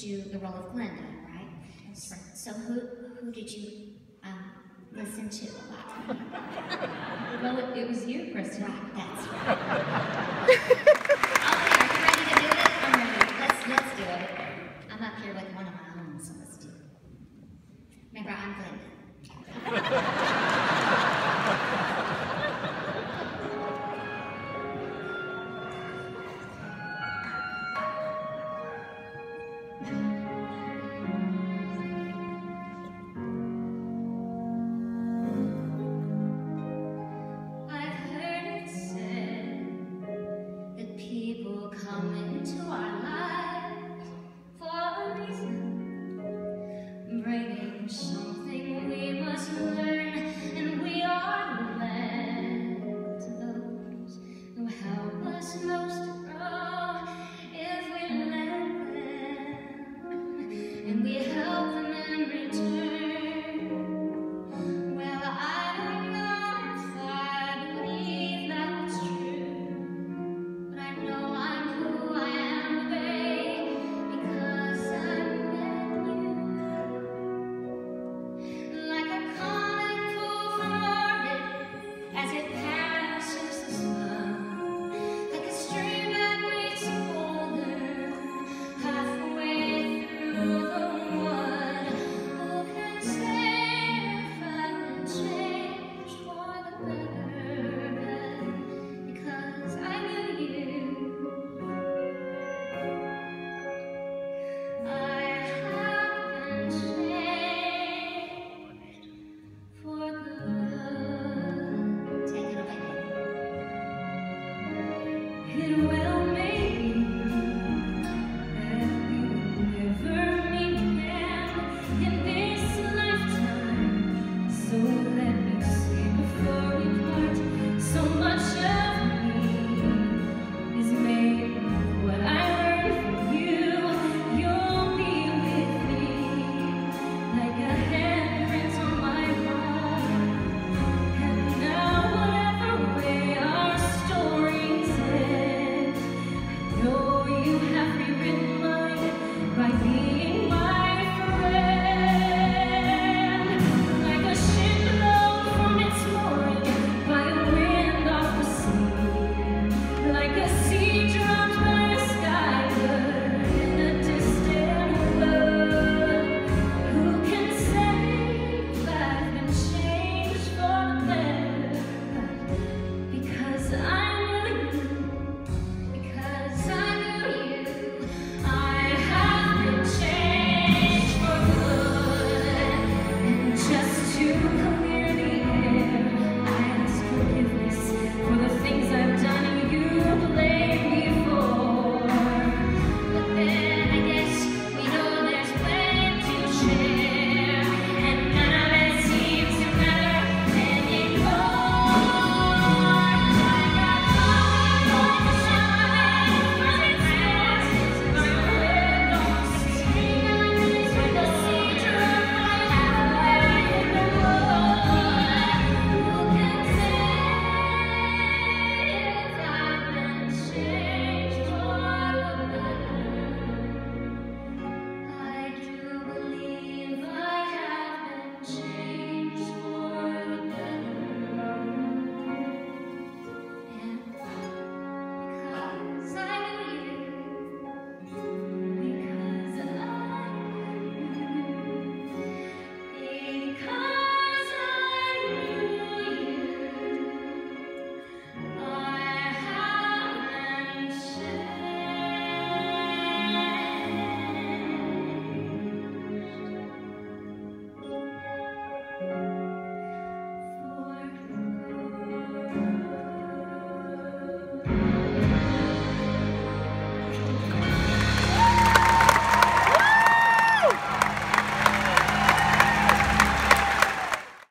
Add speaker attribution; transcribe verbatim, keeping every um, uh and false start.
Speaker 1: do the role of Glinda, right?
Speaker 2: That's right.
Speaker 1: So who who did you um, listen to a lot?
Speaker 2: Well, it, it was you, Kristin.
Speaker 1: Right, that's right. Okay, are you ready to do it? I'm ready. Let's let's do it. I'm up here with one of my own, so let's do it. Remember, I'm Glinda.